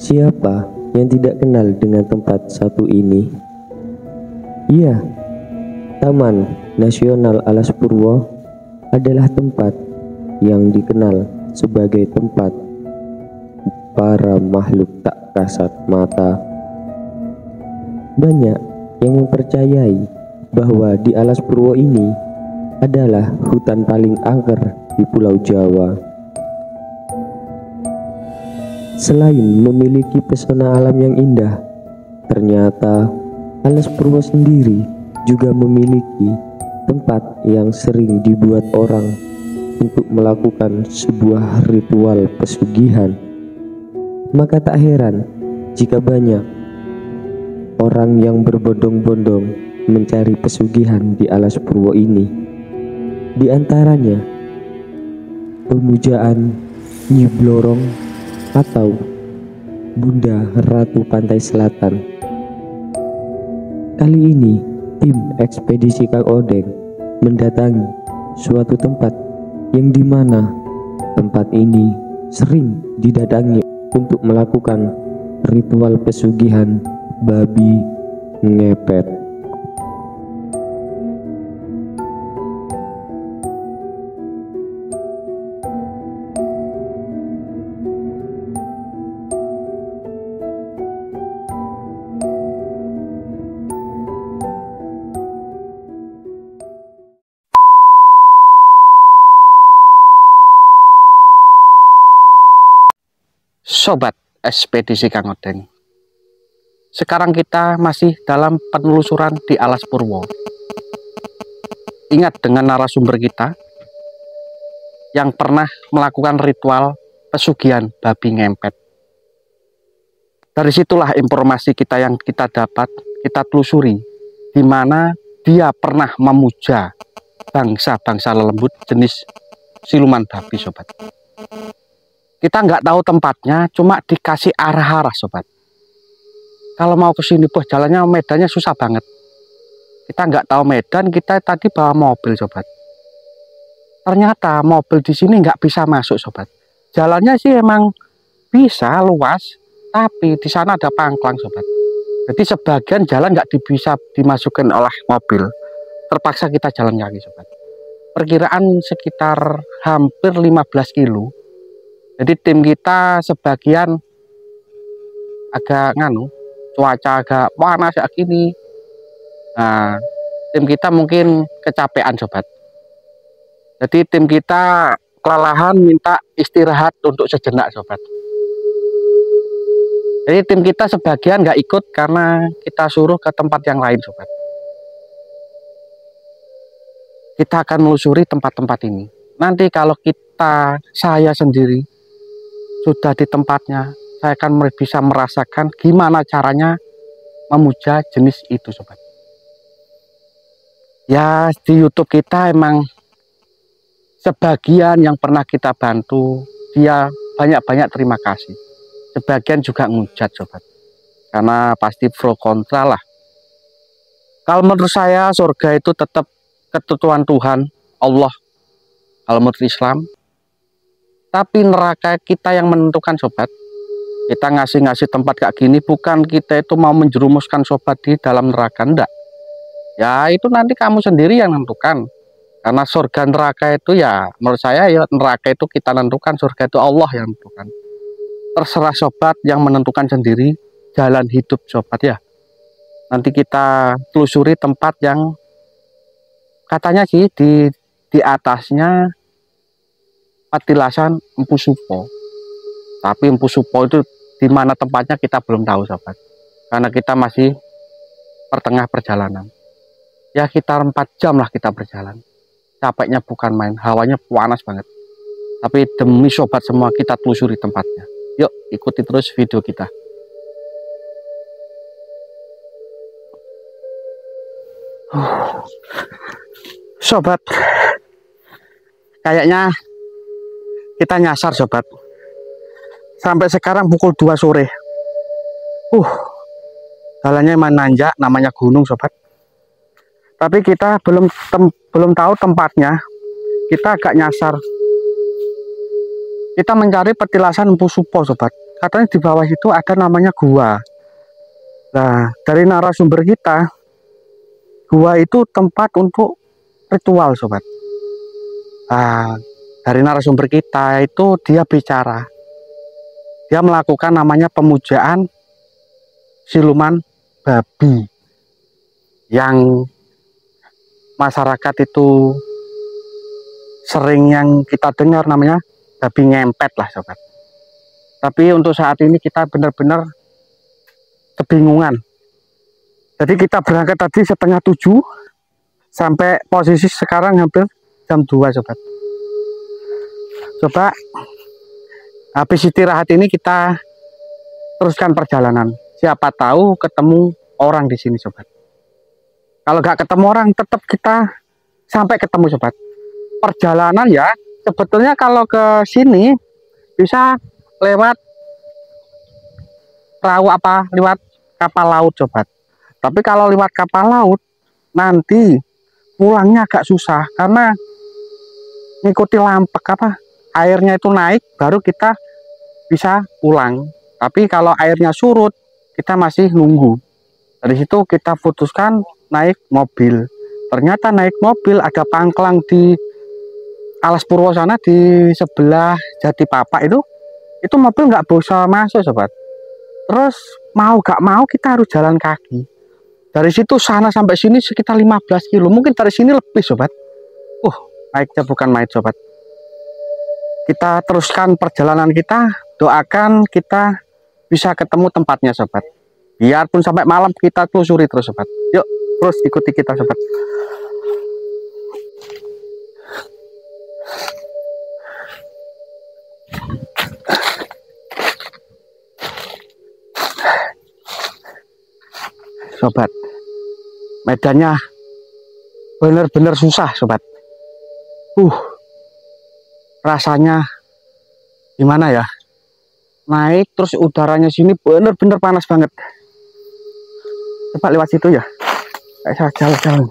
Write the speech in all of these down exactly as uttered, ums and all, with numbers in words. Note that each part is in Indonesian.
Siapa yang tidak kenal dengan tempat satu ini? Iya, Taman Nasional Alas Purwo adalah tempat yang dikenal sebagai tempat para makhluk tak kasat mata. Banyak yang mempercayai bahwa di Alas Purwo ini adalah hutan paling angker di Pulau Jawa. Selain memiliki pesona alam yang indah, ternyata Alas Purwo sendiri juga memiliki tempat yang sering dibuat orang untuk melakukan sebuah ritual pesugihan. Maka tak heran jika banyak orang yang berbondong-bondong mencari pesugihan di Alas Purwo ini. Di antaranya pemujaan Nyi Blorong atau Bunda Ratu Pantai Selatan. Kali ini tim ekspedisi Kang Odeng mendatangi suatu tempat yang dimana tempat ini sering didatangi untuk melakukan ritual pesugihan babi ngepet. Sobat ekspedisi Kang Odeng, sekarang kita masih dalam penelusuran di Alas Purwo. Ingat dengan narasumber kita yang pernah melakukan ritual pesugihan babi ngempet. Dari situlah informasi kita yang kita dapat, kita telusuri, di mana dia pernah memuja bangsa-bangsa lelembut jenis siluman babi, sobat. Kita nggak tahu tempatnya, cuma dikasih arah-arah, sobat. Kalau mau ke sini, bos, jalannya medannya susah banget. Kita nggak tahu medan, kita tadi bawa mobil, sobat. Ternyata mobil di sini nggak bisa masuk, sobat. Jalannya sih emang bisa luas, tapi di sana ada pangklang, sobat. Jadi sebagian jalan nggak bisa dimasukkan oleh mobil. Terpaksa kita jalan kaki, sobat. Perkiraan sekitar hampir lima belas kilo. Jadi tim kita sebagian agak nganu, cuaca agak panas kayak gini. Nah, tim kita mungkin kecapean, sobat. Jadi tim kita kelelahan, minta istirahat untuk sejenak, sobat. Jadi tim kita sebagian nggak ikut karena kita suruh ke tempat yang lain, sobat. Kita akan melusuri tempat-tempat ini. Nanti kalau kita, saya sendiri sudah di tempatnya, saya akan bisa merasakan gimana caranya memuja jenis itu, sobat. Ya, di YouTube kita emang sebagian yang pernah kita bantu, dia banyak-banyak terima kasih. Sebagian juga ngujat, sobat. Karena pasti pro kontra lah. Kalau menurut saya surga itu tetap ketentuan Tuhan, Allah. Kalau menurut Islam, tapi neraka kita yang menentukan, sobat. Kita ngasih-ngasih tempat kayak gini bukan kita itu mau menjerumuskan sobat di dalam neraka, enggak. Ya itu nanti kamu sendiri yang menentukan. Karena surga neraka itu ya menurut saya ya neraka itu kita tentukan, surga itu Allah yang menentukan. Terserah sobat yang menentukan sendiri jalan hidup sobat ya. Nanti kita telusuri tempat yang katanya sih di di atasnya petilasan Empu Supo. Tapi Empu Supo itu di mana tempatnya kita belum tahu, sobat. Karena kita masih pertengah perjalanan. Ya sekitar empat jam lah kita berjalan. Capeknya bukan main, hawanya panas banget. Tapi demi sobat semua kita telusuri tempatnya. Yuk ikuti terus video kita. Sobat, kayaknya kita nyasar, sobat. Sampai sekarang pukul dua sore. Uh, jalannya emang nanjak, namanya gunung, sobat. Tapi kita belum tem belum tahu tempatnya. Kita agak nyasar. Kita mencari petilasan Empu Supo, sobat. katanya di bawah itu ada namanya gua. Nah, dari narasumber kita, gua itu tempat untuk ritual, sobat. Nah, dari narasumber kita itu dia bicara, dia melakukan namanya pemujaan siluman babi yang masyarakat itu sering yang kita dengar namanya babi ngempet lah, sobat. Tapi untuk saat ini kita benar-benar kebingungan. Jadi kita berangkat tadi setengah tujuh sampai posisi sekarang hampir jam dua, sobat. Coba habis istirahat ini kita teruskan perjalanan. Siapa tahu ketemu orang di sini, sobat. Kalau nggak ketemu orang, tetap kita sampai ketemu, sobat. Perjalanan ya, sebetulnya kalau ke sini bisa lewat perahu apa, lewat kapal laut, sobat. Tapi kalau lewat kapal laut, nanti pulangnya agak susah karena ngikuti lampek apa, airnya itu naik, baru kita bisa pulang. Tapi kalau airnya surut, kita masih nunggu. Dari situ kita putuskan naik mobil. Ternyata naik mobil ada pangklang di Alas Purwo sana, di sebelah Jati Papak itu, itu mobil nggak bisa masuk, sobat. Terus mau gak mau kita harus jalan kaki. Dari situ sana sampai sini sekitar lima belas kilo. Mungkin dari sini lebih, sobat. Uh, naiknya bukan main, sobat. Kita teruskan perjalanan kita. Doakan kita bisa ketemu tempatnya, sobat. Biarpun sampai malam kita telusuri terus, sobat. Yuk, terus ikuti kita, sobat. Sobat, medannya benar-benar susah, sobat. Uh, rasanya gimana ya? Naik terus udaranya sini benar-benar panas banget. Coba lewat situ ya. Saya jalan-jalan.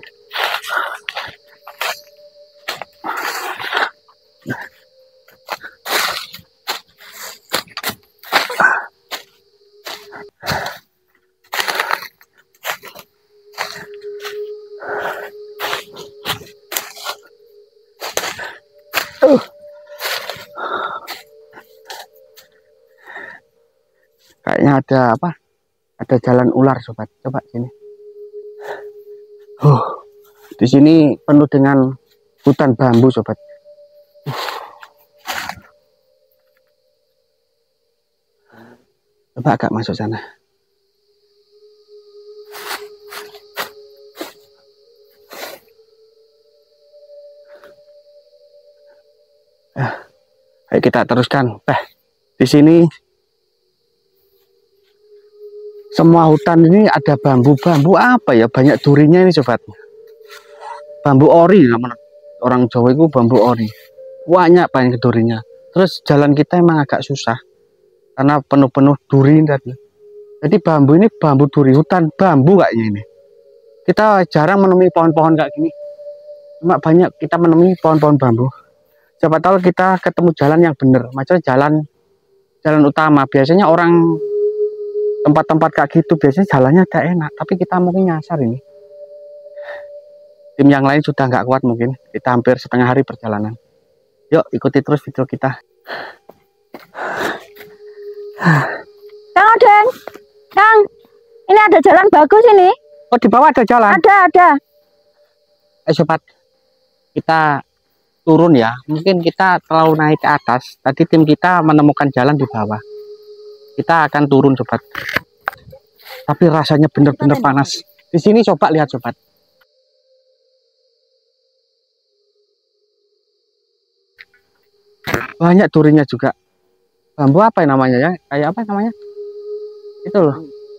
Uh. Kayaknya ada apa? Ada jalan ular, sobat. Coba sini. Uh, di sini penuh dengan hutan bambu, sobat. Uh. Coba agak masuk sana. Eh, ayo kita teruskan. Eh, di sini semua hutan ini ada bambu-bambu apa ya, banyak durinya ini, sobat. Bambu ori, orang Jawa itu bambu ori, banyak banyak durinya. Terus jalan kita emang agak susah karena penuh-penuh duri tadi. Jadi bambu ini bambu duri, hutan bambu kayaknya ini. Kita jarang menemui pohon-pohon kayak gini, cuma banyak kita menemui pohon-pohon bambu. Siapa tahu kita ketemu jalan yang benar, macam jalan jalan utama. Biasanya orang tempat-tempat kayak gitu biasanya jalannya gak enak, tapi kita mungkin nyasar ini. Tim yang lain sudah nggak kuat mungkin. Kita hampir setengah hari perjalanan. Yuk ikuti terus video kita. Kang Odeng, Kang, ini ada jalan bagus ini. Oh, di bawah ada jalan? Ada, ada. Eh sobat, kita turun ya. Mungkin kita terlalu naik ke atas. Tadi tim kita menemukan jalan di bawah. Kita akan turun, sobat. Tapi rasanya benar-benar panas. Di sini coba lihat, sobat. Banyak durinya juga. Bambu apa ya namanya ya? Kayak apa namanya? Itu loh.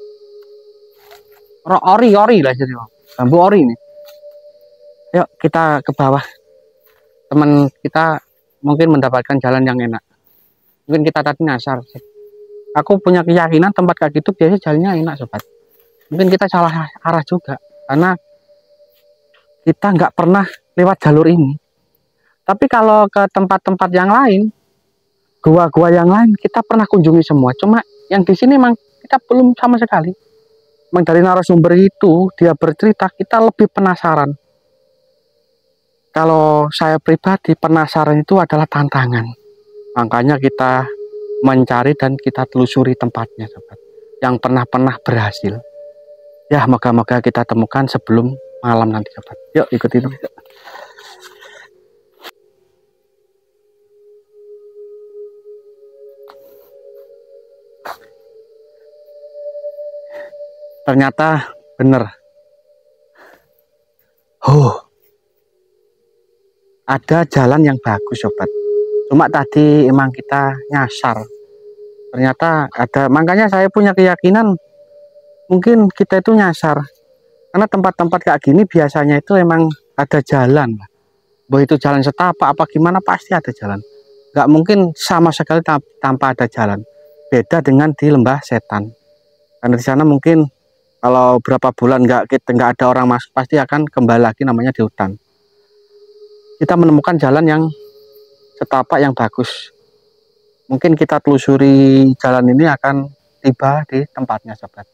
Ori, ori lah jadi. Bambu ori ini. Yuk kita ke bawah. Teman kita mungkin mendapatkan jalan yang enak. Mungkin kita tadi nyasar. Aku punya keyakinan tempat kayak gitu biasanya jalannya enak, sobat. Mungkin kita salah arah juga karena kita nggak pernah lewat jalur ini. Tapi kalau ke tempat-tempat yang lain, gua-gua yang lain kita pernah kunjungi semua, cuma yang di sini memang kita belum sama sekali. Memang dari narasumber itu dia bercerita, kita lebih penasaran. Kalau saya pribadi, penasaran itu adalah tantangan. Makanya kita mencari dan kita telusuri tempatnya, sobat, yang pernah-pernah berhasil. Ya, moga-moga kita temukan sebelum malam nanti, sobat. Yuk ikuti itu. Ternyata bener. Oh, ada jalan yang bagus, sobat. Cuma tadi emang kita nyasar. Ternyata ada, makanya saya punya keyakinan mungkin kita itu nyasar. Karena tempat-tempat kayak gini biasanya itu emang ada jalan. Bahwa itu jalan setapak apa gimana pasti ada jalan. Nggak mungkin sama sekali tanpa ada jalan. Beda dengan di Lembah Setan. Karena di sana mungkin kalau berapa bulan nggak kita nggak ada orang masuk, pasti akan kembali lagi namanya di hutan. Kita menemukan jalan yang setapak yang bagus. Mungkin kita telusuri jalan ini akan tiba di tempatnya, sobat.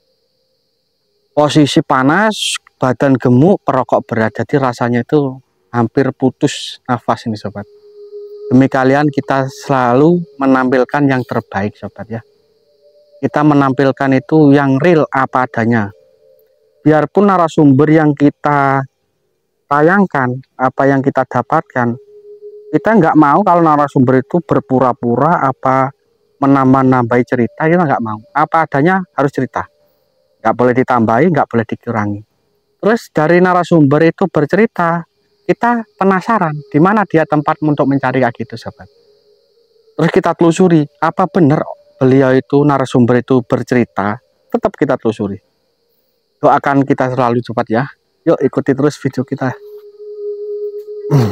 Posisi panas, badan gemuk, perokok berat, jadi rasanya itu hampir putus nafas ini, sobat. Demi kalian kita selalu menampilkan yang terbaik, sobat ya. Kita menampilkan itu yang real apa adanya. Biarpun narasumber yang kita tayangkan, apa yang kita dapatkan, kita nggak mau kalau narasumber itu berpura-pura apa menambah-nambahi cerita, kita nggak mau. Apa adanya harus cerita. Nggak boleh ditambahi, nggak boleh dikurangi. Terus dari narasumber itu bercerita, kita penasaran di mana dia tempat untuk mencari kayak gitu, sobat. Terus kita telusuri, apa benar beliau itu narasumber itu bercerita, tetap kita telusuri. Doakan kita selalu, sobat ya. Yuk ikuti terus video kita. Hmm.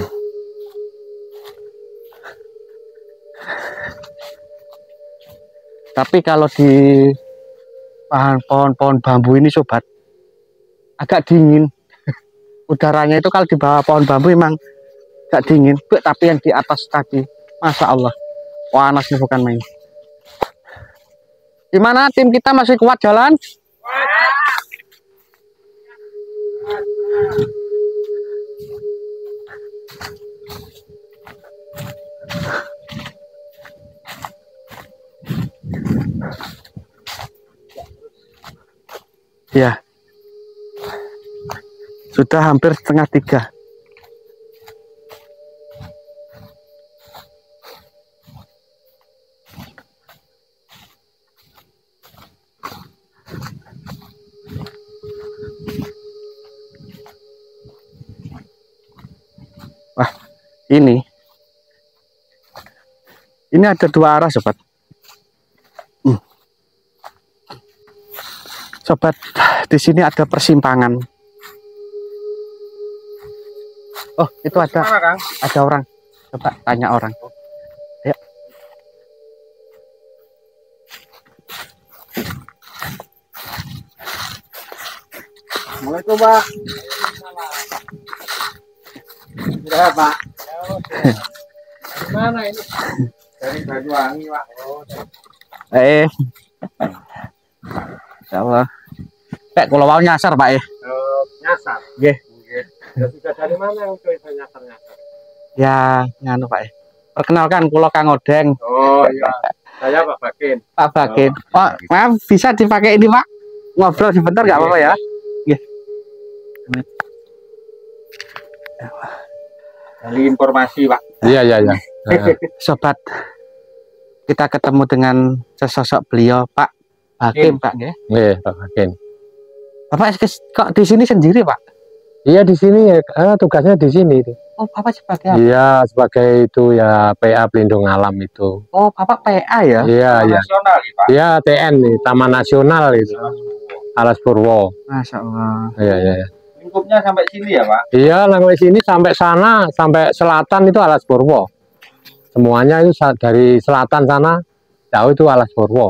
Tapi kalau di pohon-pohon bambu ini, sobat, agak dingin. Udaranya itu kalau di bawah pohon bambu emang agak dingin. Tapi yang di atas tadi, masya Allah, panasnya bukan main. Gimana tim kita masih kuat jalan? Ya, sudah hampir setengah tiga. Wah, ini ini ada dua arah, sobat. Hmm. Sobat, di sini ada persimpangan. Oh, itu ada ada orang. Coba tanya orang. Ayo. Assalamualaikum, Pak. Sudah, Pak. Mana ini? Dari Banyuwangi, Pak. Oh, Eh. Insyaallah. Pak, kalau mau nyasar, Pak ya. oh, nyasar. Nggih. Nggih. Ya, sudah dari mana yang bisa nyasar-nyasar? Ya, nganu, Pak ya. Perkenalkan, kula Kang Odeng. Oh, iya. Saya Pak Bakin. Pak Bakin. Oh, Pak, maaf, bisa dipakai ini, Pak? Ngobrol sebentar nggak apa-apa ya? Nggih. Dari informasi, Pak. Iya, iya, iya. Sobat, kita ketemu dengan sesosok beliau, Pak Hakim, Pak nggih. Nggih, Pak Hakim. Bapak kok di sini sendiri, Pak? Iya, di sini ya, eh, tugasnya di sini. Oh, Bapak sebagai apa? Iya, sebagai itu ya P A pelindung alam itu. Oh, Bapak P A ya? Iya, iya. Nasional, ya, Pak. Iya, T N nih, Taman Nasional itu. Alas Purwo. Masya Allah. Iya, iya, iya. Lingkupnya sampai sini ya, Pak? Iya, sampai sini sampai sana, sampai selatan itu Alas Purwo. Semuanya itu dari selatan sana jauh itu Alas Purwo.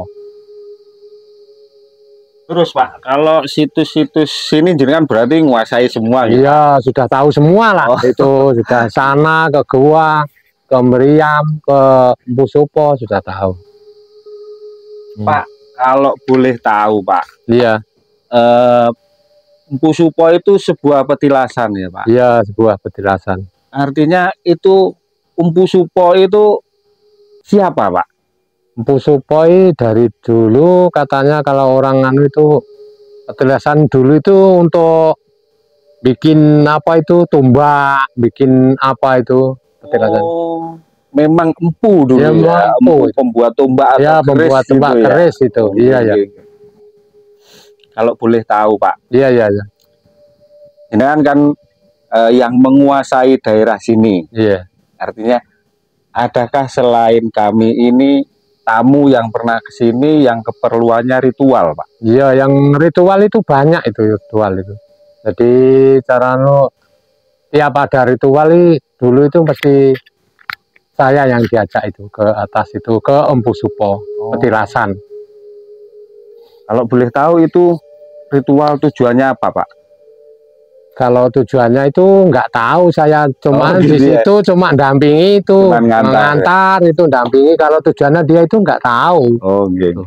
Terus, Pak, kalau situs-situs sini jenengan berarti menguasai semua gitu? Iya, sudah tahu semua lah. Oh. Itu sudah sana ke gua, ke Meriam, ke Empu Supo sudah tahu. Pak, kalau boleh tahu Pak, Iya, eh, Empu Supo itu sebuah petilasan ya Pak. iya sebuah petilasan. Artinya itu Empu Supo itu siapa Pak? Empu Supoi dari dulu katanya kalau orang anu itu petilasan dulu itu untuk bikin apa itu tombak, bikin apa itu petilasan. Oh, memang empu dulu Ya, ya, memang empu. empu pembuat tombak atau Ya, keris pembuat gitu tombak ya? keris itu. Oh, Iya, ya. oke. Kalau boleh tahu Pak, Iya, iya, iya. ini kan kan eh, yang menguasai daerah sini. Iya. Artinya, adakah selain kami ini tamu yang pernah ke sini yang keperluannya ritual Pak? Iya, yang ritual itu banyak itu ritual itu. Jadi cara nu tiap ada ritual i, dulu itu pasti saya yang diajak itu ke atas itu ke Empu Supo, petilasan. Kalau boleh tahu itu ritual tujuannya apa Pak? Kalau tujuannya itu nggak tahu saya, cuma Oh, di gitu ya? situ cuma dampingi itu, Cuman ngantar, mengantar itu dampingi. Kalau tujuannya dia itu nggak tahu. Oh, gitu.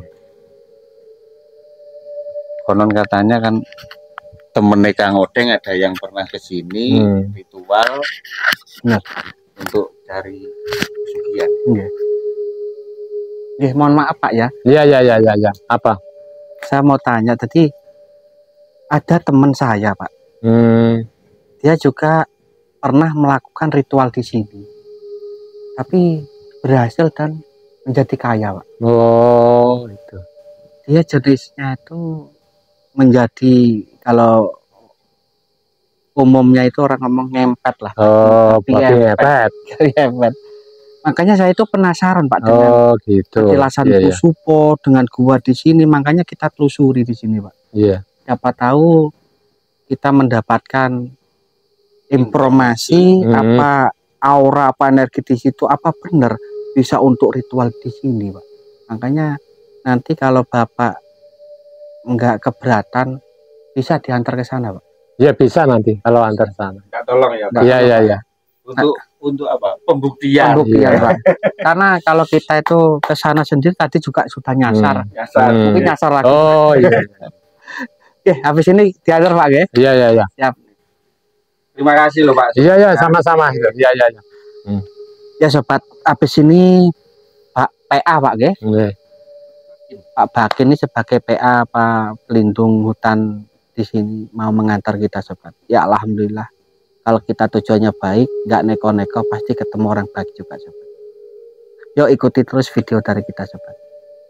Konon katanya kan temennya Kang Odeng ada yang pernah ke sini Hmm. ritual Benar. untuk cari pesugihan. Nggih. Nggih, mohon maaf Pak ya. Iya, iya, iya, iya, ya. Apa? Saya mau tanya tadi ada teman saya Pak. Hmm. Dia juga pernah melakukan ritual di sini. Tapi berhasil dan menjadi kaya Pak. Oh, itu. Dia jenisnya itu menjadi, kalau umumnya itu orang ngomong ngempet lah. Oh, Tapi babi ngempet. ngepet. Ngempet. Makanya saya itu penasaran Pak dengan Oh, gitu. petilasan Iya, Empu iya. Supo dengan gua di sini. Makanya kita telusuri di sini Pak. Iya. Siapa tahu kita mendapatkan informasi Hmm. apa aura apa energi di situ, apa benar bisa untuk ritual di sini Pak. Makanya nanti kalau Bapak nggak keberatan bisa diantar ke sana Pak. Ya bisa nanti kalau antar sana. Minta tolong ya Pak. Iya, iya, iya. Untuk untuk apa? Pembuktian. Pembuktian Iya. Pak. Karena kalau kita itu ke sana sendiri tadi juga sudah nyasar. Hmm. Nyasar. Hmm. Mungkin nyasar lagi. Oh, iya. Oke, habis ini diantar Pak ya. Iya, iya, iya. Terima kasih loh Pak. Iya, iya, sama-sama. Iya, iya, iya. Ya sobat, habis ini Pak P A Pak ya. Iya. Pak Bakin ini sebagai P A apa pelindung hutan di sini mau mengantar kita sobat. Ya alhamdulillah. Kalau kita tujuannya baik, nggak neko-neko, pasti ketemu orang baik juga sobat. Yuk ikuti terus video dari kita sobat.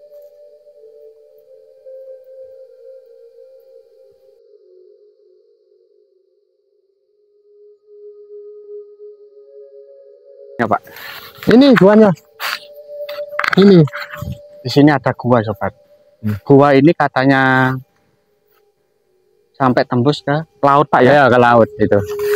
Ya Pak, Ini guanya. Ini. di sini ada gua sobat. Hmm. Gua ini katanya sampai tembus ke laut Pak ya. Ya, ke laut itu.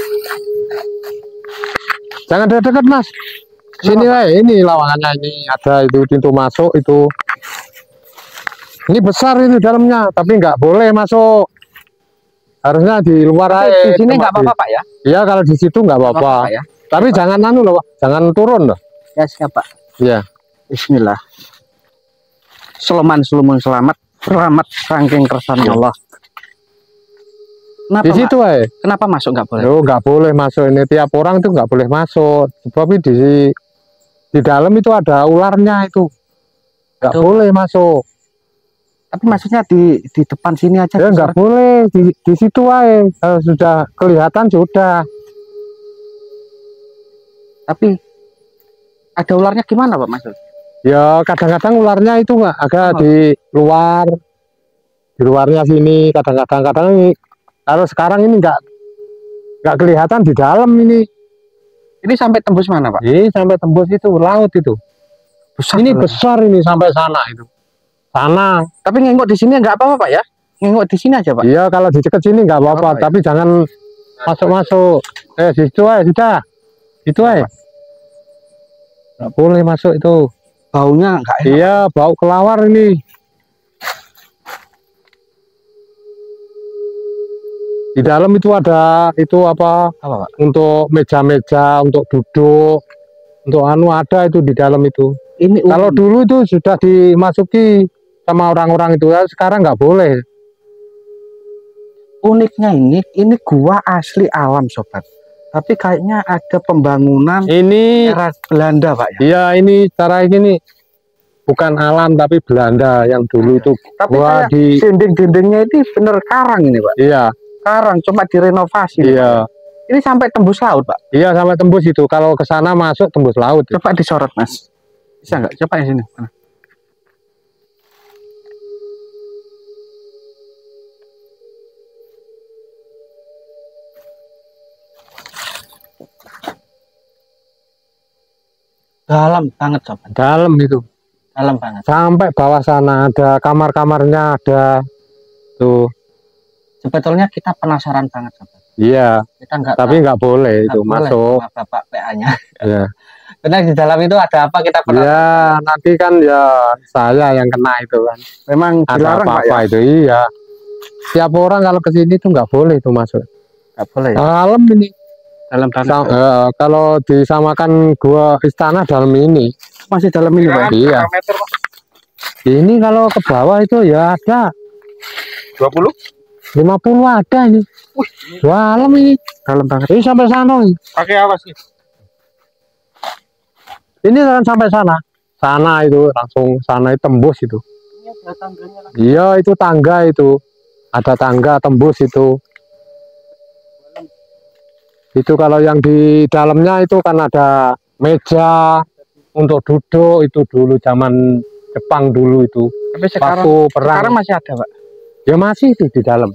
Jangan dekat-dekat Mas. Sini wae, ini lawangannya ini ada itu pintu masuk itu. Ini besar ini dalamnya, tapi nggak boleh masuk. Harusnya di luar Tapi aja. di sini tempat nggak apa-apa Pak ya. Iya, kalau di situ nggak Nggak apa-apa. ya. Tapi jangan anu loh, Pak. Jangan turun loh. Ya siap Pak. Iya. Bismillah. Selamat selamat selamat selamat saking kersane Allah. Kenapa, Di Pak? situ wae. Kenapa masuk nggak boleh? Oh, nggak boleh masuk ini, tiap orang tuh nggak boleh masuk. Sebab di di dalam itu ada ularnya itu. Nggak Aduh. boleh masuk. Tapi maksudnya di di depan sini aja. Ya bisa. nggak boleh di di situ wae. Kalau sudah kelihatan sudah. Tapi ada ularnya gimana Pak maksud? Ya kadang-kadang ularnya itu nggak agak Oh. di luar, di luarnya sini. Kadang-kadang kadang ini kalau sekarang ini nggak nggak kelihatan di dalam ini. Ini sampai tembus mana Pak? Ini sampai tembus itu laut itu. Besar. Ini banget. besar ini sampai sana itu. Sana. Tapi ngengok di sini nggak apa-apa Pak ya? Ngengok di sini aja Pak. Iya, kalau di dekat sini nggak apa-apa, Apa-apa, ya? tapi jangan masuk-masuk. Eh, di situ aja sudah. Itu aja. Nggak boleh masuk itu. Baunya nggak enak. Iya, bau kelawar ini. Di dalam itu ada itu apa? Apa Pak? Untuk meja-meja untuk duduk. untuk anu ada itu di dalam itu. Ini Kalau dulu itu sudah dimasuki sama orang-orang itu, ya sekarang nggak boleh. uniknya ini, ini gua asli alam sobat. Tapi kayaknya ada pembangunan Ini era Belanda pak ya. iya ini cara ini bukan alam tapi Belanda yang dulu itu. Tapi gua kayak di dinding-dindingnya ini bener karang ini pak. iya Karang cuma direnovasi. iya Ini sampai tembus laut pak. iya sampai tembus itu. Kalau ke sana masuk tembus laut. Coba disorot mas. Bisa nggak? Coba di sini. Mana? Dalam banget sobat. Dalam itu. Dalam banget. Sampai bawah sana ada kamar-kamarnya ada tuh. Sebetulnya kita penasaran banget sobat. Iya. Kita nggak Tapi nggak boleh nggak itu boleh masuk. sama bapak P A-nya. Iya. Karena di dalam itu ada apa kita penasaran. Ya nanti kan ya saya yang kena itu kan. Memang Ada dilarang pak ya. apa-apa itu iya. Tiap orang kalau ke sini tuh nggak boleh itu masuk. Nggak boleh. Ya? Dalam ini. Dalam banget. Sa- eh, kalau disamakan gua istana dalam ini. Masih dalam ini pak. Iya. Ini kalau ke bawah itu ya ada dua puluh lima puluh ada ini. Dalam ini. Dalam banget. Ini sampai sana ini. pakai apa sih? Ini kan sampai sana. Sana itu langsung sana itu tembus itu. Iya itu tangga itu. Ada tangga tembus itu. Itu kalau yang di dalamnya itu kan ada meja untuk duduk itu dulu zaman Jepang dulu itu. Tapi sekarang, Waktu perang. sekarang masih ada pak. Ya masih itu di dalam.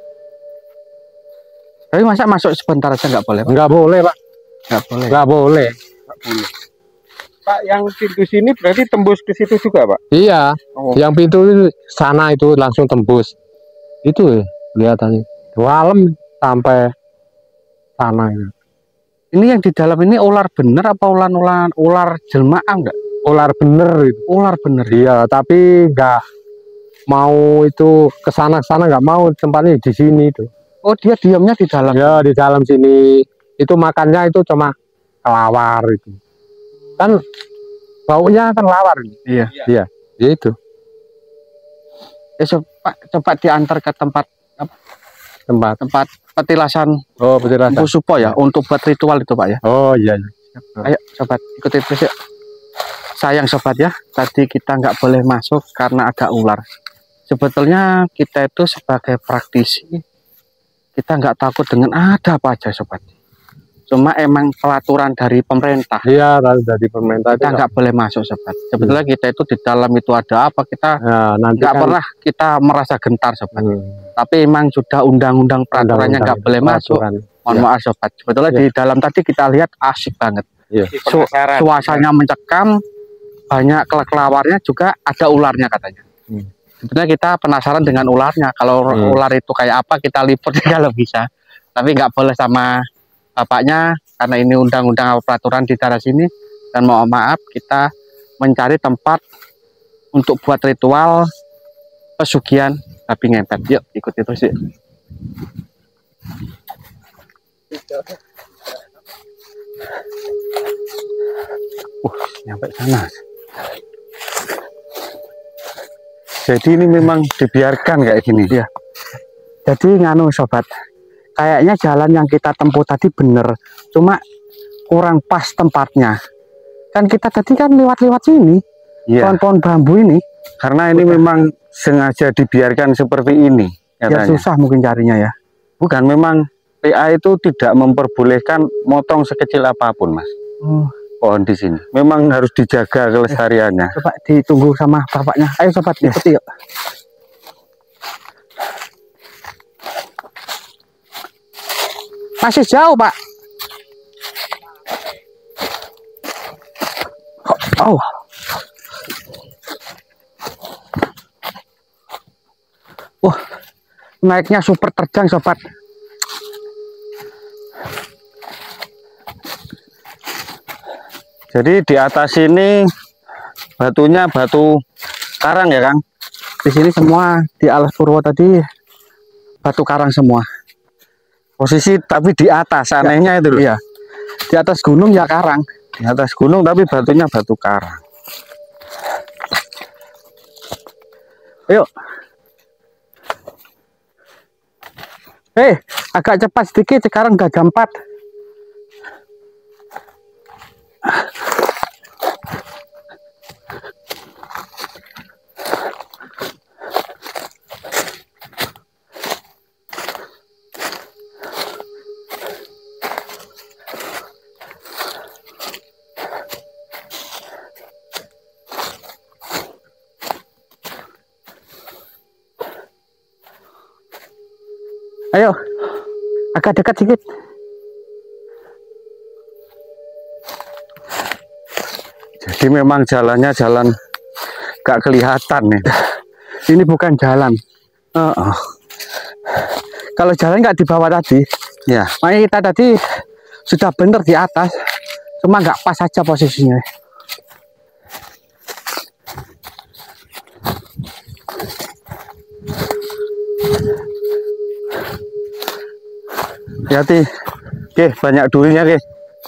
Tapi masa masuk sebentar aja nggak boleh pak? Nggak boleh pak. Nggak boleh. Nggak boleh. Pak, yang pintu sini berarti tembus ke situ juga pak? Iya. Oh. Yang pintu itu sana itu langsung tembus. Itu ya kelihatannya. Dalam sampai sana itu. Ini yang di dalam ini ular bener apa ular-ular ular jelmaan enggak? Ular bener itu. Ular bener. Iya, tapi nggak mau itu ke sana sana nggak mau, tempatnya di sini itu. Oh dia diamnya di dalam. Ya di dalam sini itu makannya itu cuma kelawar itu. Kan baunya kan lawar. Iya. Iya, ya itu. Eh, coba, coba diantar ke tempat Tempat. tempat petilasan Oh, betul rasa. Bu Supo ya untuk buat ritual itu pak ya. Oh iya. iya. Ayo sobat ikuti terus yuk. Sayang sobat ya, tadi kita nggak boleh masuk karena ada ular. Sebetulnya kita itu sebagai praktisi kita nggak takut dengan ada apa aja sobat. Cuma emang peraturan dari pemerintah. Iya, dari pemerintah Kita nggak boleh masuk sobat. Sebetulnya kita itu di dalam itu ada apa kita ya, nanti nggak kan, pernah kita merasa gentar sobat. hmm, Tapi emang sudah undang-undang peraturannya nggak boleh masuk. peraturan. Mohon Ya. maaf sobat. Sebetulnya Ya. di dalam tadi kita lihat asik banget. Iya. Su suasananya mencekam, banyak kelak-kelawarnya juga ada ularnya katanya. Hmm. Sebenarnya kita penasaran dengan ularnya. Kalau Hmm. ular itu kayak apa kita liput kalau bisa. Tapi nggak boleh sama bapaknya karena ini undang-undang peraturan di daerah sini. Dan mohon maaf kita mencari tempat untuk buat ritual pesugihan babi ngepet. Yuk ikuti terus yuk. Uh, nyampe sana. Jadi ini memang dibiarkan kayak gini ya. Jadi nganu sobat, kayaknya jalan yang kita tempuh tadi bener, cuma kurang pas tempatnya. Kan kita tadi kan lewat-lewat sini, pohon-pohon bambu ini. Karena ini memang sengaja dibiarkan seperti ini Ya katanya. susah mungkin carinya ya. Bukan, memang P A itu tidak memperbolehkan motong sekecil apapun mas Oh, pohon di sini. Memang harus dijaga kelestariannya. coba ditunggu sama bapaknya. Ayo sobat ikuti yuk. Masih jauh pak. Oh. Wah, naiknya super terjang sobat. Jadi di atas ini batunya batu karang ya Kang? Di sini semua di Alas Purwo tadi batu karang semua. Posisi tapi di atas, anehnya itu loh. Iya. Di atas gunung ya karang. Di atas gunung tapi batunya batu karang. Ayo. Hei, agak cepat sedikit, sekarang udah jam empat. Ayo, agak dekat sedikit. Jadi memang jalannya jalan gak kelihatan nih. Ini bukan jalan. Uh -uh. Kalau jalan nggak di bawah tadi, ya. Makanya kita tadi sudah bener di atas, cuma nggak pas aja posisinya. Hati-hati, oke, banyak durinya, oke.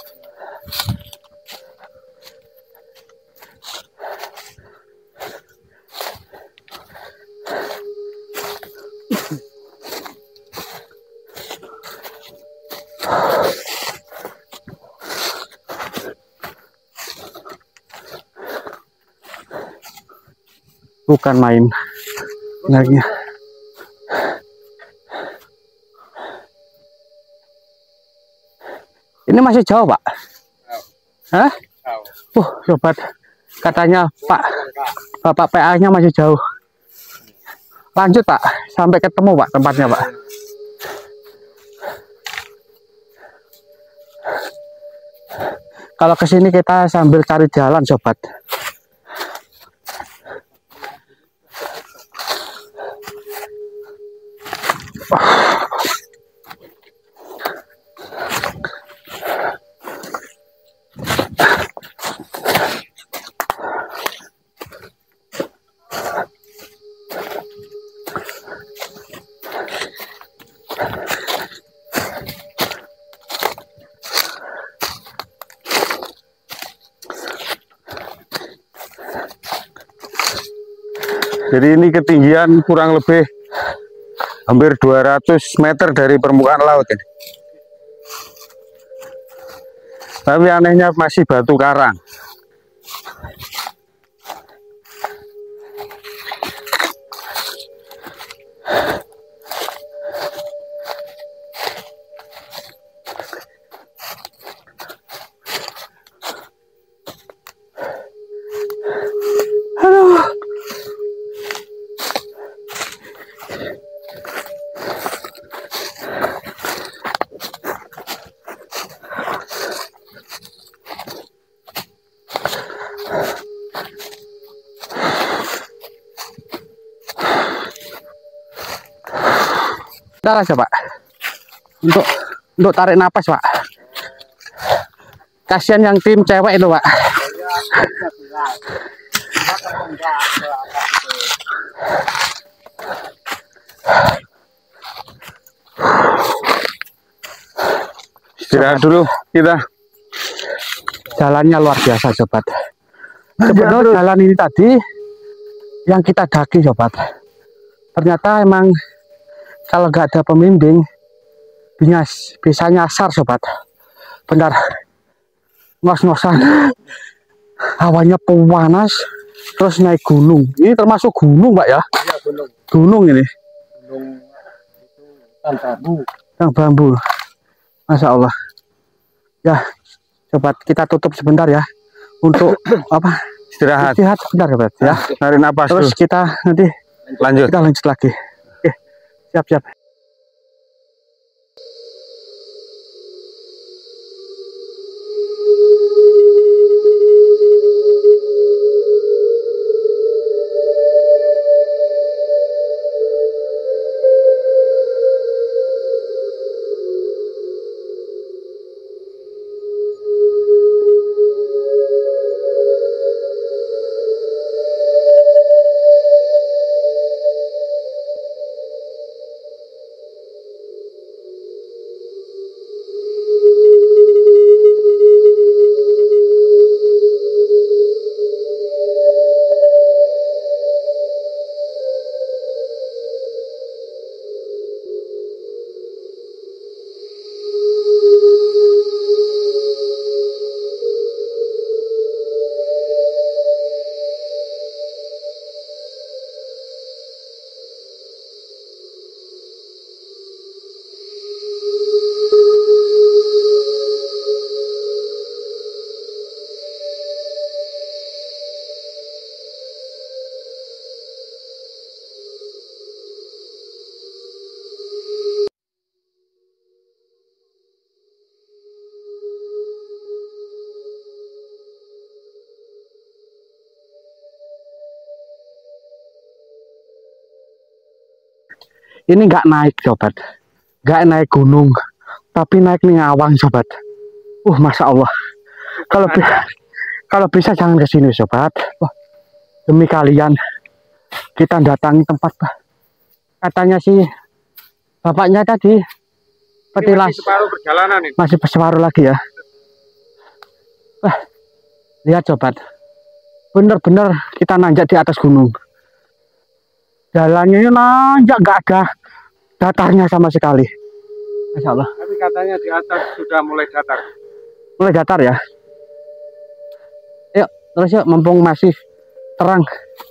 Bukan main lagi. Ini masih jauh, Pak? Hah? Uh, sobat, katanya Pak, Bapak P A-nya masih jauh. Lanjut, Pak, sampai ketemu, Pak, tempatnya, Pak. Kalau kesini kita sambil cari jalan, sobat. Jadi ini ketinggian kurang lebih hampir dua ratus meter dari permukaan laut ini. Tapi anehnya masih batu karang. Bentar aja, Pak, untuk untuk tarik napas, Pak. Kasihan yang tim cewek itu, Pak. Istirahat dulu kita. Jalannya luar biasa, sobat. Sebenarnya jalan ini tadi yang kita daki, sobat. Ternyata emang kalau nggak ada pembimbing bisa nyasar, sobat. Benar, ngos-ngosan, hawanya panas, terus naik gunung. Ini termasuk gunung, Pak, ya? Iya, gunung. Gunung ini. Gunung itu kan bambu. Yang bambu. Masya Allah. Ya, sobat, kita tutup sebentar ya untuk apa? Istirahat. Istirahat sebentar, sobat, ya. Tarik napas. Terus dulu. Kita nanti lanjut. Kita lanjut lagi. Oke, siap-siap. Ini nggak naik sobat, nggak naik gunung, tapi naik nih ngawang sobat. Uh, masya Allah. Kalau bi- kalau bisa jangan ke sini sobat. Wah, demi kalian kita datangi tempat katanya sih bapaknya tadi petilas separuh perjalanan ini. masih separuh lagi ya. Wah, lihat sobat, bener-bener kita nanjak di atas gunung. Jalannya ini nanjak, nggak ada datarnya sama sekali. Masya Allah. Tapi katanya di atas sudah mulai datar. Mulai datar ya. Yuk, terus yuk, mumpung masih terang.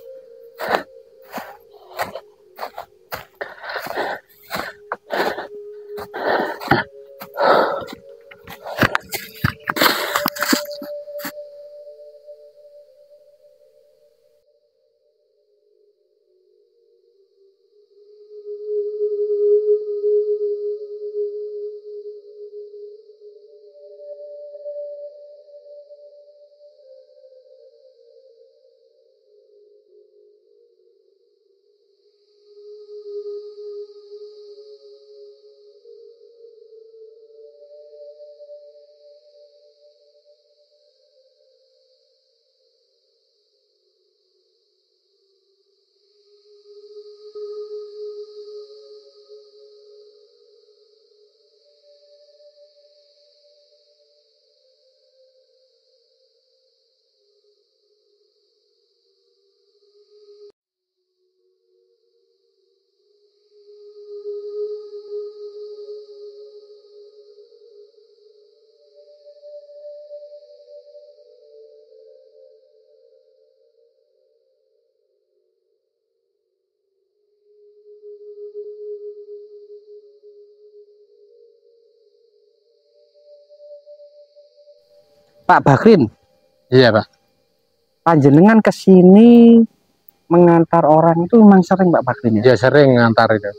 Pak Bakrin, Iya Pak. panjenengan ke sini mengantar orang itu memang sering Pak Bakrin ya? Ya sering ngantar itu.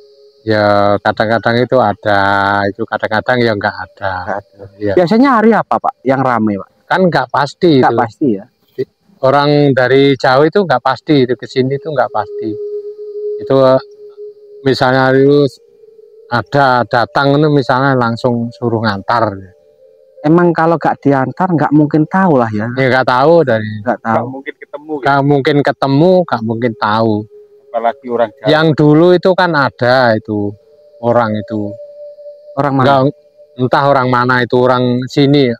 Ya kadang-kadang itu ada, itu kadang-kadang ya nggak ada. Ya. Biasanya hari apa Pak yang rame Pak? Kan nggak pasti Nggak itu. pasti ya. Orang dari jauh itu nggak pasti, itu ke sini itu nggak pasti. Itu misalnya itu ada datang itu misalnya langsung suruh ngantar. Emang kalau nggak diantar nggak mungkin tahu lah ya. Ya nggak tahu dari Nggak tahu. Nggak mungkin ketemu. Gitu. nggak mungkin ketemu, nggak mungkin tahu. Apalagi orang Jawa. Yang dulu itu kan ada itu orang itu. Orang mana? Nggak, entah orang mana itu, orang sini.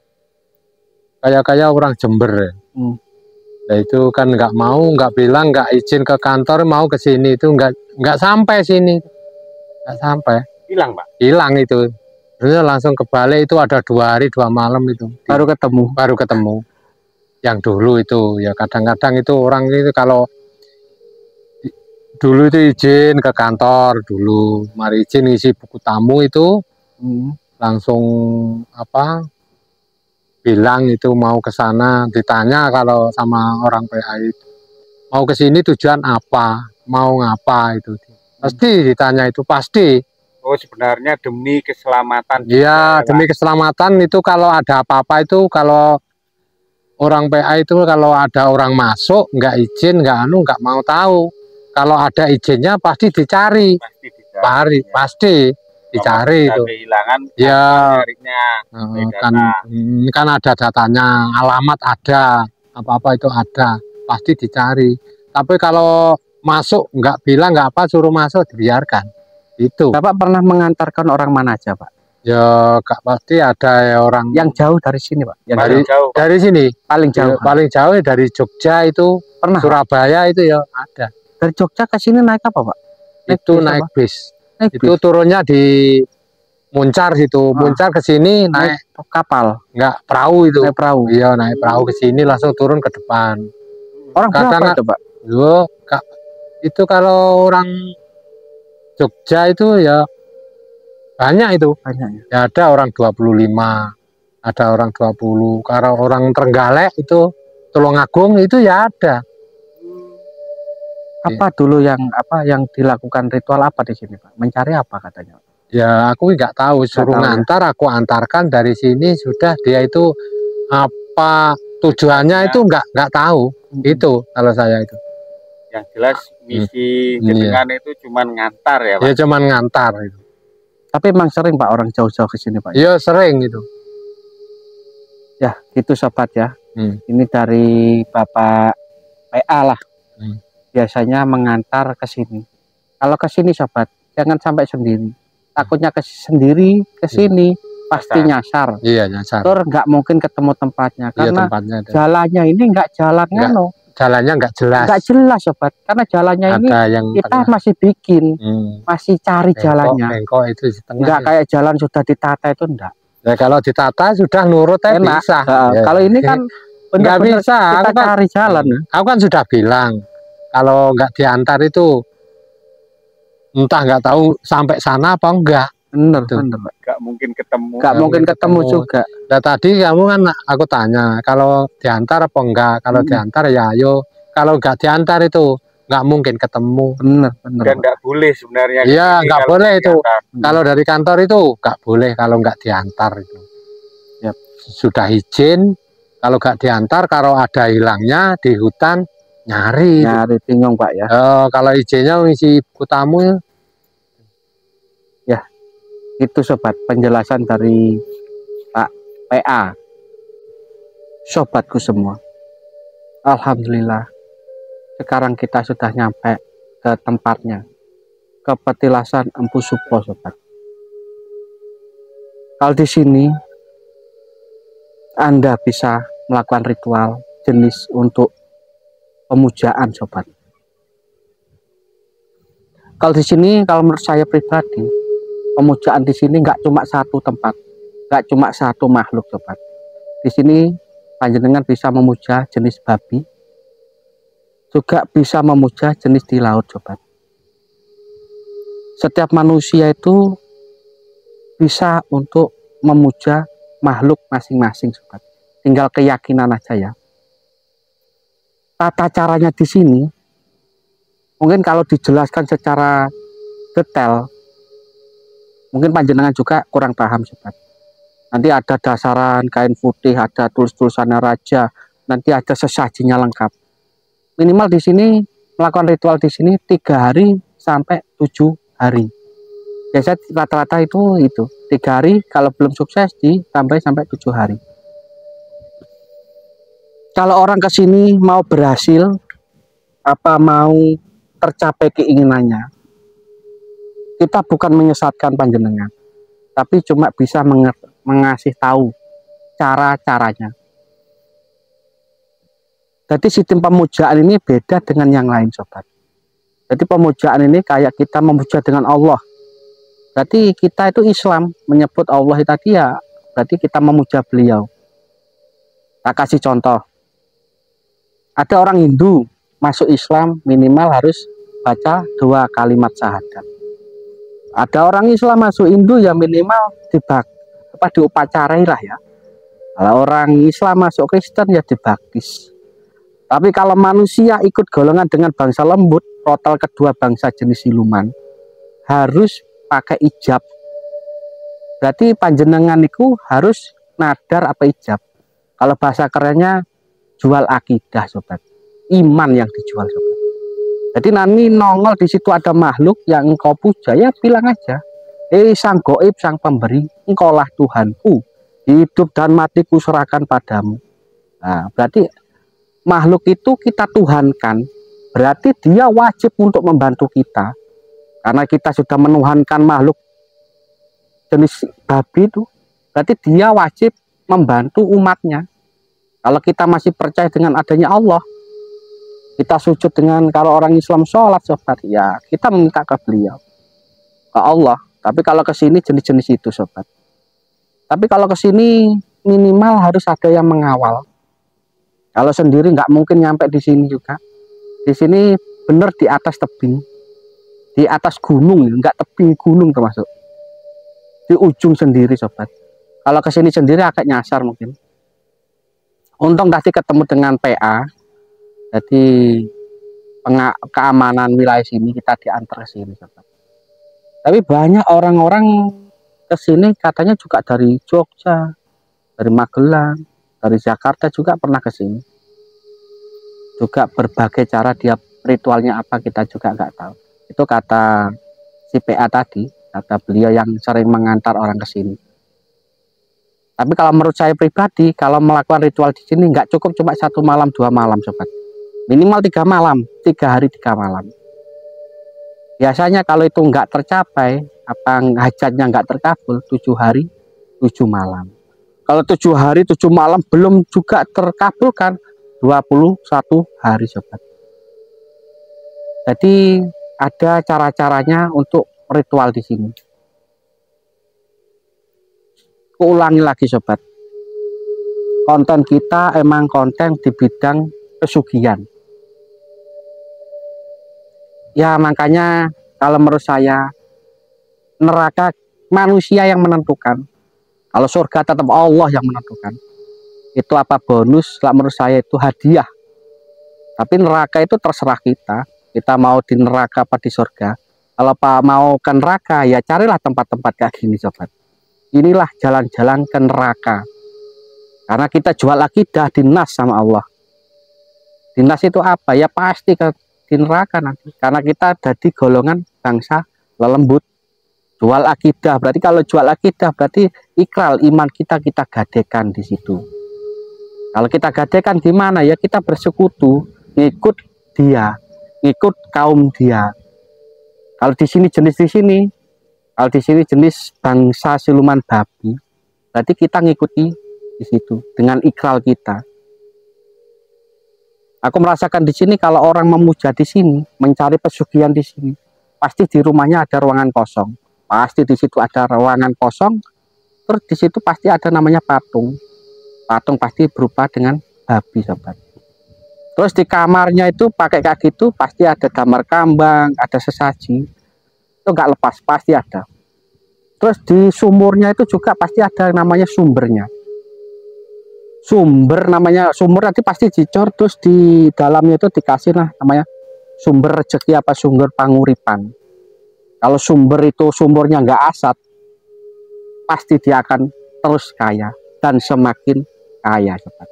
Kayak-kayak orang Jember. Hmm. Nah itu kan nggak mau, nggak bilang, nggak izin ke kantor, mau ke sini itu nggak nggak sampai sini, nggak sampai, Hilang Pak. hilang itu. Terus langsung ke balik itu ada dua hari dua malam itu Baru ketemu. baru ketemu. Yang dulu itu ya kadang-kadang itu orang itu kalau di- dulu itu izin ke kantor dulu, mari izin isi buku tamu itu Hmm. langsung apa bilang itu mau ke sana, ditanya kalau sama orang P A itu mau ke sini tujuan apa, mau ngapa itu pasti ditanya, itu pasti. Oh sebenarnya demi keselamatan. Iya, juga, demi Pak. keselamatan itu kalau ada apa-apa itu, kalau orang P A itu kalau ada orang masuk nggak izin, nggak anu, nggak mau tahu. Kalau ada izinnya pasti dicari, Pasti dicari. pasti, Ya. pasti dicari Kalau itu. sudah kehilangan. Ya. Nyarinya. Heeh, Data. kan hmm, kan ada datanya, alamat ada, apa-apa itu ada, pasti dicari. Tapi kalau masuk nggak bilang, nggak apa, suruh masuk dibiarkan. Itu Bapak pernah mengantarkan orang mana aja Pak? ya kak, pasti ada ya orang Yang jauh dari sini Pak? Yang Dari- jauh. Jauh. dari sini. Paling jauh. Ya, paling jauh dari Jogja itu, Pernah. Surabaya itu ya ada. Dari Jogja ke sini naik apa Pak? Itu bis naik apa? bis. Naik Itu bis. turunnya di Muncar situ. Ah. Muncar ke sini naik Naik kapal. nggak perahu itu. Naik perahu. Iya, naik perahu ke sini langsung turun ke depan. Orang berapa Kadang- itu Pak? Yo, Kak, itu kalau orang Jogja itu ya banyak itu. Banyak ya. Ya ada orang dua puluh lima, ada orang dua puluh. Kalau orang Trenggalek itu, Tulungagung itu ya ada. Apa dulu yang apa yang dilakukan ritual apa di sini Pak? Mencari apa katanya? Ya aku nggak tahu, suruh tahu ya. ngantar, aku antarkan dari sini sudah. Dia itu apa tujuannya itu nggak nggak tahu. Hmm. Itu kalau saya itu. Yang jelas misi Hmm, jenengan itu cuman ngantar ya Pak. Ya cuman ngantar itu. Tapi emang sering Pak orang jauh-jauh ke sini Pak. Ya sering itu. Ya, gitu sobat ya. Hmm. Ini dari Bapak P A lah. Hmm. Biasanya mengantar ke sini. Kalau ke sini sobat, jangan sampai sendiri. Takutnya ke sendiri ke sini pasti nyasar. Iya, nyasar. Terus nggak mungkin ketemu tempatnya Iya, karena tempatnya ada. jalannya ini nggak jalan Nggak, ngano. Jalannya nggak jelas. Nggak jelas sobat, karena jalannya ini Ada yang kita tengah. masih bikin, Hmm. masih cari Bengkok, jalannya. bengkok itu di tengah. Nggak ya. kayak jalan sudah ditata itu enggak. Ya, kalau ditata sudah nurut ya Enak. bisa. Nah, Ya. Kalau ini kan Nggak benar-benar bisa. kita Aku kan, cari jalan. aku kan sudah bilang kalau nggak diantar itu entah nggak tahu sampai sana apa enggak. Bener, Tuh. bener. Nggak mungkin ketemu. Nggak mungkin ketemu juga. Nah, tadi kamu kan aku tanya kalau diantar apa enggak. Kalau Hmm. diantar ya ayo. Kalau nggak diantar itu nggak mungkin ketemu. Bener, bener. Dan nggak boleh sebenarnya. Iya, kesini nggak kalau boleh itu. diantar. Kalau dari kantor itu nggak boleh kalau nggak diantar itu. Yap. Sudah izin. Kalau nggak diantar, kalau ada hilangnya di hutan nyari. Nyari bingung Pak ya. Eh, kalau izinnya ngisi buku tamu. Itu sobat penjelasan dari Pak P A. Sobatku semua. Alhamdulillah. Sekarang kita sudah nyampe ke tempatnya. Ke petilasan Empu Supo sobat. Kalau di sini Anda bisa melakukan ritual jenis untuk pemujaan sobat. Kalau di sini kalau menurut saya pribadi pemujaan di sini nggak cuma satu tempat, nggak cuma satu makhluk sobat. Di sini panjenengan bisa memuja jenis babi, juga bisa memuja jenis di laut sobat. Setiap manusia itu bisa untuk memuja makhluk masing-masing sobat. Tinggal keyakinan aja ya. Tata caranya di sini mungkin kalau dijelaskan secara detail mungkin panjenengan juga kurang paham sobat. Nanti ada dasaran kain putih, ada tulis-tulisannya raja, nanti ada sesajinya lengkap. Minimal di sini melakukan ritual di sini tiga hari sampai tujuh hari. Biasa rata-rata itu itu tiga hari, kalau belum sukses ditambah sampai tujuh hari. Kalau orang ke sini mau berhasil, apa mau tercapai keinginannya, kita bukan menyesatkan panjenengan, tapi cuma bisa mengasih tahu cara-caranya. Jadi sistem pemujaan ini beda dengan yang lain sobat. Jadi pemujaan ini kayak kita memuja dengan Allah. Berarti kita itu Islam, menyebut Allah tadi ya, berarti kita memuja beliau. Tak kasih contoh. Ada orang Hindu masuk Islam minimal harus baca dua kalimat syahadat. Ada orang Islam masuk Hindu ya minimal dibak, apa diupacarai lah ya. Kalau orang Islam masuk Kristen ya dibaptis. Tapi kalau manusia ikut golongan dengan bangsa lembut, total kedua bangsa jenis siluman, harus pakai ijab. Berarti panjenengan itu harus nadar apa ijab. Kalau bahasa kerennya jual akidah sobat. Iman yang dijual sobat. Jadi nanti nongol di situ ada makhluk yang engkau puja, ya bilang aja, eh sang goib, sang pemberi, engkaulah Tuhanku, hidup dan matiku serahkan padamu. Nah, berarti makhluk itu kita tuhankan, berarti dia wajib untuk membantu kita, karena kita sudah menuhankan makhluk jenis babi itu, berarti dia wajib membantu umatnya. Kalau kita masih percaya dengan adanya Allah, kita sujud dengan, kalau orang Islam sholat sobat, ya kita meminta ke beliau, ke Allah. Tapi kalau ke sini jenis-jenis itu sobat. Tapi kalau ke sini minimal harus ada yang mengawal. Kalau sendiri nggak mungkin nyampe di sini juga. Di sini bener di atas tebing, di atas gunung, nggak tebing, gunung termasuk. Di ujung sendiri sobat. Kalau ke sini sendiri agak nyasar mungkin. Untung tadi ketemu dengan P A. Jadi keamanan wilayah sini kita diantar ke sini sobat. Tapi banyak orang-orang ke sini katanya juga dari Jogja, dari Magelang, dari Jakarta juga pernah ke sini. Juga berbagai cara dia ritualnya apa kita juga nggak tahu. Itu kata si P A tadi, kata beliau yang sering mengantar orang ke sini. Tapi kalau menurut saya pribadi, kalau melakukan ritual di sini nggak cukup cuma satu malam dua malam sobat, minimal tiga malam, tiga hari tiga malam. Biasanya kalau itu nggak tercapai, apa hajatnya nggak terkabul, tujuh hari tujuh malam. Kalau tujuh hari tujuh malam belum juga terkabulkan, dua puluh satu hari sobat. Jadi ada cara-caranya untuk ritual di sini. Ulangi lagi sobat, konten kita emang konten di bidang pesugihan. Ya makanya kalau menurut saya neraka manusia yang menentukan, kalau surga tetap Allah yang menentukan. Itu apa bonus, kalau menurut saya itu hadiah. Tapi neraka itu terserah kita, kita mau di neraka apa di surga. Kalau Pak mau ke neraka, ya carilah tempat-tempat kayak gini sobat. Inilah jalan-jalan ke neraka. Karena kita jual akidah dinas sama Allah. Dinas itu apa? Ya pasti ke di neraka nanti. Karena kita jadi golongan bangsa lelembut. Jual akidah, berarti kalau jual akidah berarti ikral iman kita kita gadekan di situ. Kalau kita gadekan gimana? Ya kita bersekutu, ngikut dia, ngikut kaum dia. Kalau di sini jenis di sini, kalau di sini jenis bangsa siluman babi, berarti kita ngikuti di situ dengan ikral kita. Aku merasakan di sini kalau orang memuja di sini, mencari pesugihan di sini, pasti di rumahnya ada ruangan kosong, pasti di situ ada ruangan kosong, terus di situ pasti ada namanya patung, patung pasti berupa dengan babi sobat. Terus di kamarnya itu pakai kayak gitu, pasti ada gambar kambang, ada sesaji. Itu nggak lepas, pasti ada. Terus di sumurnya itu juga pasti ada namanya sumbernya. Sumber namanya sumber nanti pasti dicor, terus di dalamnya itu dikasih lah namanya sumber rezeki apa sumber panguripan. Kalau sumber itu sumbernya nggak asat, pasti dia akan terus kaya dan semakin kaya sobat.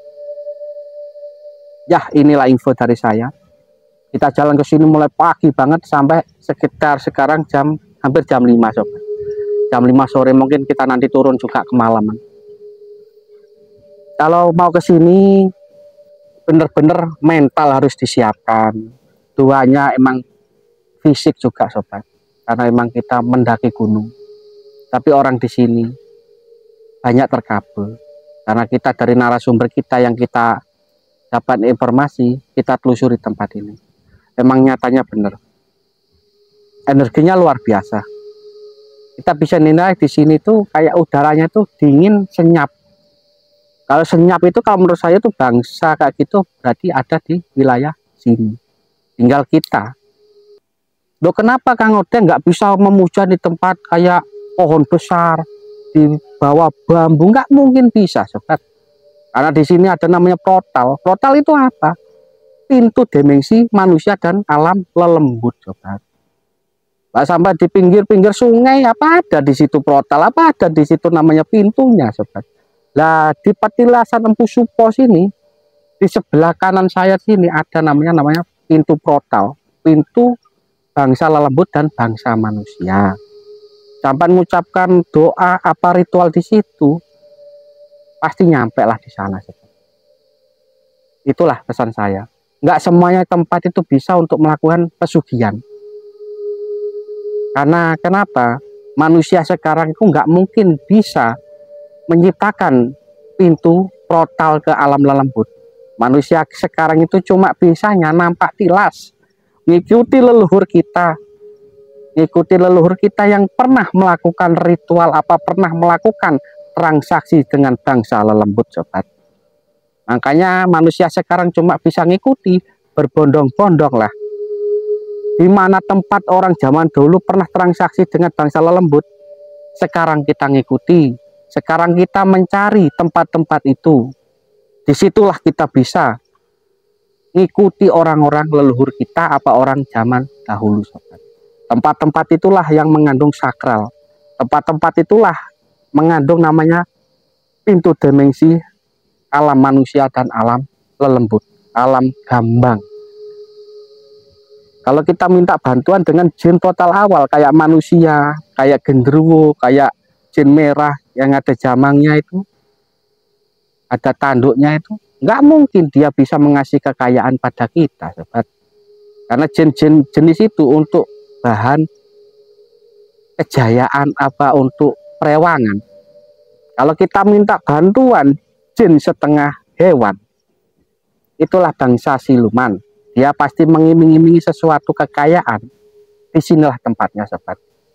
Ya inilah info dari saya. Kita jalan ke sini mulai pagi banget sampai sekitar sekarang jam hampir jam lima sobat. Jam lima sore mungkin kita nanti turun juga kemalaman. Kalau mau ke sini bener-bener mental harus disiapkan. Duanya emang fisik juga sobat. Karena emang kita mendaki gunung. Tapi orang di sini banyak terkabul. Karena kita dari narasumber kita yang kita dapat informasi, kita telusuri tempat ini. Emang nyatanya benar. Energinya luar biasa. Kita bisa nilai di sini tuh kayak udaranya tuh dingin senyap. Kalau senyap itu kalau menurut saya tuh bangsa kayak gitu berarti ada di wilayah sini. Tinggal kita. Loh kenapa Kang Odeng nggak bisa memuja di tempat kayak pohon besar, di bawah bambu? Nggak mungkin bisa sobat. Karena di sini ada namanya portal. Portal itu apa? Pintu dimensi manusia dan alam lelembut sobat. Nggak sampai di pinggir-pinggir sungai, apa ada di situ portal? Apa ada di situ namanya pintunya sobat? Lah di Petilasan Empu Supo sini, di sebelah kanan saya sini ada namanya namanya pintu portal, pintu bangsa lelembut dan bangsa manusia. Sampai mengucapkan doa apa ritual di situ, pasti nyampe lah di sana. Itulah pesan saya. Nggak semuanya tempat itu bisa untuk melakukan pesugihan. Karena kenapa? Manusia sekarang itu nggak mungkin bisa menciptakan pintu portal ke alam lelembut. Manusia sekarang itu cuma bisanya nampak tilas, ngikuti leluhur kita, ngikuti leluhur kita yang pernah melakukan ritual apa, pernah melakukan transaksi dengan bangsa lelembut sobat. Makanya manusia sekarang cuma bisa ngikuti, berbondong-bondong lah. Di mana tempat orang zaman dulu pernah transaksi dengan bangsa lelembut, sekarang kita ngikuti. Sekarang kita mencari tempat-tempat itu. Disitulah kita bisa ngikuti orang-orang leluhur kita apa orang zaman dahulu sobat. Tempat-tempat itulah yang mengandung sakral. Tempat-tempat itulah mengandung namanya pintu dimensi alam manusia dan alam lelembut, alam gambang. Kalau kita minta bantuan dengan jin total awal kayak manusia, kayak genderuwo, kayak jin merah yang ada jamangnya itu, ada tanduknya itu, nggak mungkin dia bisa mengasih kekayaan pada kita, sobat. Karena jin-jin jenis itu untuk bahan kejayaan apa untuk perewangan. Kalau kita minta bantuan jin setengah hewan, itulah bangsa siluman. Dia pasti mengiming-imingi sesuatu kekayaan. Disinilah tempatnya, sobat.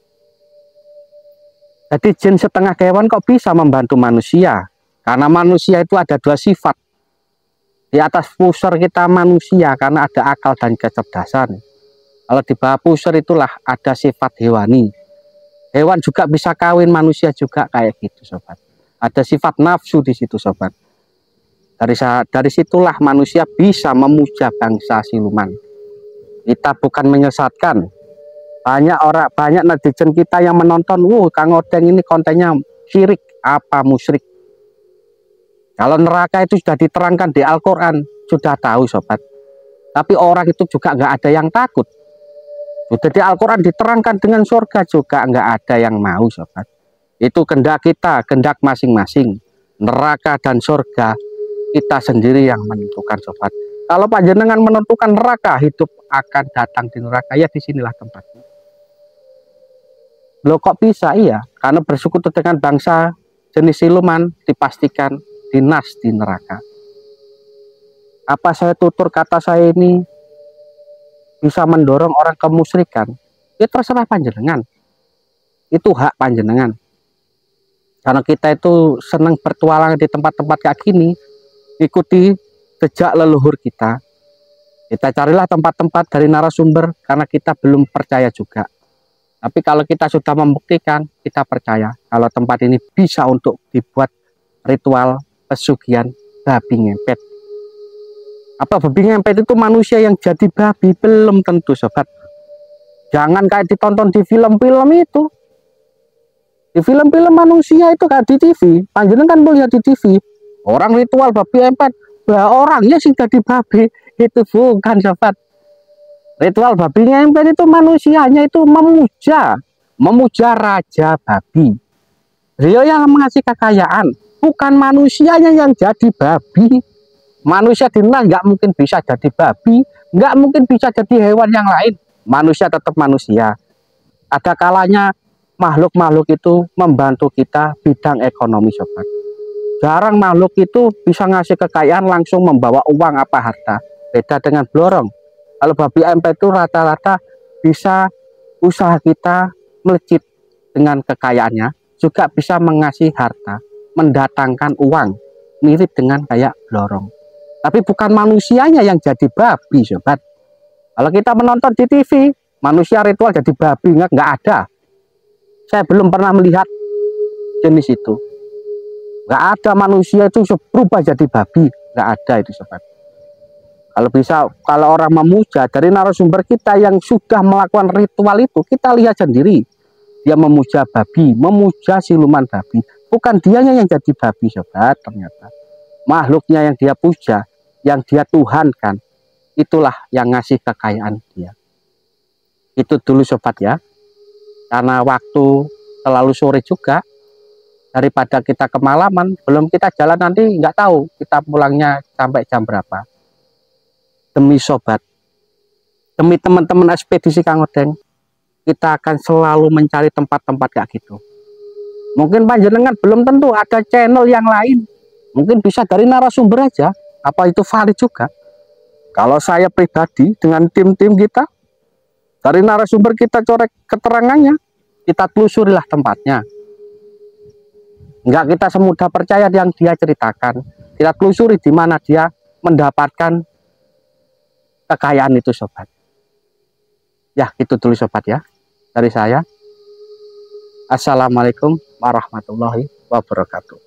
Jadi jin setengah hewan kok bisa membantu manusia? Karena manusia itu ada dua sifat. Di atas pusar kita manusia karena ada akal dan kecerdasan. Kalau di bawah pusar itulah ada sifat hewani. Hewan juga bisa kawin, manusia juga kayak gitu, sobat. Ada sifat nafsu di situ, sobat. Dari, dari situlah manusia bisa memuja bangsa siluman. Kita bukan menyesatkan. Banyak orang, banyak netizen kita yang menonton, "Wuh, Kang Odeng ini kontennya syirik, apa musyrik." Kalau neraka itu sudah diterangkan di Al-Quran, sudah tahu, sobat. Tapi orang itu juga nggak ada yang takut. Sudah di Al-Quran diterangkan dengan surga juga nggak ada yang mau, sobat. Itu kehendak kita, kehendak masing-masing. Neraka dan surga kita sendiri yang menentukan, sobat. Kalau panjenengan menentukan neraka, hidup akan datang di neraka, ya disinilah tempatnya. Loh kok bisa? Iya, karena bersekutu dengan bangsa jenis siluman dipastikan dinas di neraka. Apa saya tutur kata saya ini bisa mendorong orang kemusyrikan? Ya terserah panjenengan. Itu hak panjenengan. Karena kita itu senang bertualang di tempat-tempat kayak gini, ikuti jejak leluhur kita. Kita carilah tempat-tempat dari narasumber karena kita belum percaya juga. Tapi kalau kita sudah membuktikan, kita percaya kalau tempat ini bisa untuk dibuat ritual pesugihan babi ngepet. Apa babi ngepet itu manusia yang jadi babi? Belum tentu, sobat. Jangan kayak ditonton di film-film itu. Di film-film manusia itu kayak di T V. Panjenengan kan melihat di T V. Orang ritual babi ngepet, bah orangnya sih jadi babi. Itu bukan, sobat. Ritual babi ngepet itu manusianya itu memuja, memuja raja babi. Dia yang mengasih kekayaan, bukan manusianya yang jadi babi. Manusia dinas nggak mungkin bisa jadi babi, nggak mungkin bisa jadi hewan yang lain. Manusia tetap manusia. Ada kalanya makhluk-makhluk itu membantu kita bidang ekonomi, sobat. Jarang makhluk itu bisa ngasih kekayaan langsung membawa uang apa harta. Beda dengan blorong. Kalau babi ngepet itu rata-rata bisa usaha kita melejit dengan kekayaannya, juga bisa mengasih harta, mendatangkan uang, mirip dengan kayak blorong. Tapi bukan manusianya yang jadi babi, sobat. Kalau kita menonton di T V, manusia ritual jadi babi, nggak, nggak ada. Saya belum pernah melihat jenis itu. Nggak ada manusia itu berubah jadi babi, nggak ada itu, sobat. Kalau bisa, kalau orang memuja dari narasumber kita yang sudah melakukan ritual itu, kita lihat sendiri. Dia memuja babi, memuja siluman babi. Bukan dianya yang jadi babi, sobat, ternyata. Makhluknya yang dia puja, yang dia tuhankan, itulah yang ngasih kekayaan dia. Itu dulu, sobat, ya. Karena waktu terlalu sore juga, daripada kita kemalaman, belum kita jalan nanti nggak tahu kita pulangnya sampai jam berapa. Demi sobat, demi teman-teman ekspedisi Kang Odeng, kita akan selalu mencari tempat-tempat kayak gitu. Mungkin panjenengan belum tentu ada channel yang lain, mungkin bisa dari narasumber aja, apa itu valid juga. Kalau saya pribadi dengan tim-tim kita, dari narasumber kita corek keterangannya, kita telusurilah tempatnya. Enggak kita semudah percaya yang dia ceritakan. Kita telusuri di mana dia mendapatkan kekayaan itu, sobat. Ya, itu dulu, sobat, ya. Dari saya. Assalamualaikum warahmatullahi wabarakatuh.